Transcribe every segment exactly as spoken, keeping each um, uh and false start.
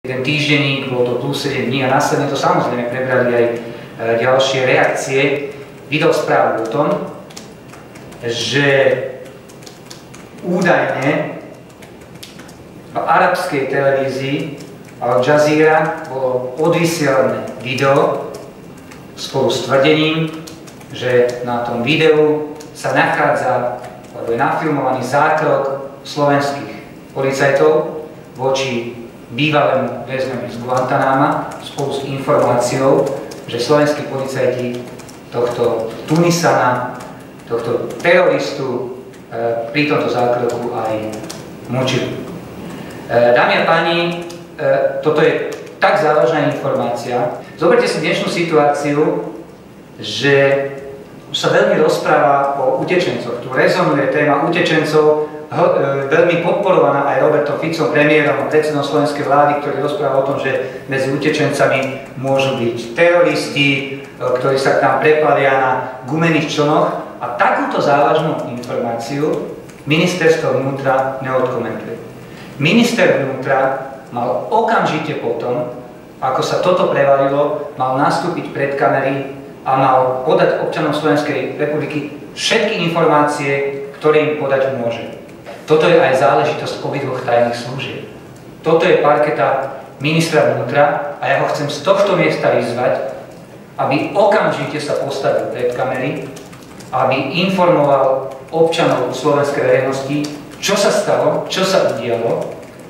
Jeden týždenník, bol to plus sedem dní a následne to samozrejme prebrali aj ďalšie reakcie. Vydal správu o tom, že údajne v arabskej televízii Al Jazeera bolo odvysielané video spolu s tvrdením, že na tom videu sa nachádza, alebo je nafilmovaný zákrok slovenských policajtov voči bývalému väzňovi z Guantanama spolu s informáciou, že slovenskí policajti tohto Tunisana, tohto teroristu e, pri tomto zákroku aj mučili. E, dámy a páni, e, toto je tak závažná informácia. Zoberte si dnešnú situáciu, že sa veľmi rozpráva o utečencoch. Tu rezonuje téma utečencov, veľmi podporovaná aj Robertom Ficom, premiérom a predsedom slovenskej vlády, ktorý rozpráva o tom, že medzi utečencami môžu byť teroristi, ktorí sa k nám preplavia na gumených člnoch. A takúto závažnú informáciu ministerstvo vnútra neodkomentuje. Minister vnútra mal okamžite potom, ako sa toto prevalilo, mal nastúpiť pred kamery a mal podať občanom Slovenskej republiky všetky informácie, ktoré im podať môže. Toto je aj záležitosť obidvoch tajných služieb. Toto je parketa ministra vnútra a ja ho chcem z tohto miesta vyzvať, aby okamžite sa postavil pred kamery, aby informoval občanov slovenskej verejnosti, čo sa stalo, čo sa udialo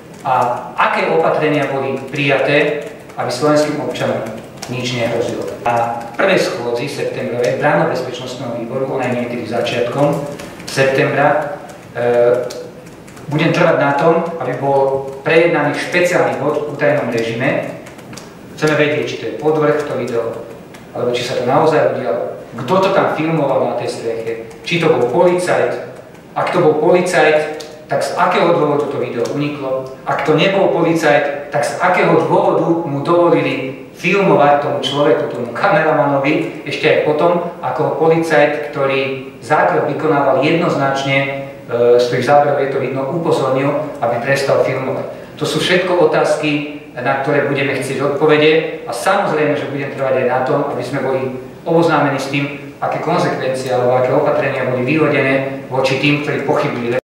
a aké opatrenia boli prijaté, aby slovenským občanom nič nehrozilo. Na prvej schôdzi septembrovej Branno-bezpečnostného výboru, ona je niekedy začiatkom septembra, e, budem trvať na tom, aby bol prejednaný špeciálny bod v utajenom režime. Chceme vedieť, či to je podvrh to video, alebo či sa to naozaj udialo. Kto to tam filmoval na tej streche? Či to bol policajt? Ak to bol policajt, tak z akého dôvodu to video uniklo? Ak to nebol policajt, tak z akého dôvodu mu dovolili filmovať tomu človeku, tomu kameramanovi, ešte aj potom, ako policajt, ktorý zákrok vykonával jednoznačne, z tých záberov je to vidno, upozornil, aby prestal filmovať. To sú všetko otázky, na ktoré budeme chcieť odpovede a samozrejme, že budem trvať aj na tom, aby sme boli oboznámení s tým, aké konsekvencie alebo aké opatrenia boli vyhodené voči tým, ktorí pochybili.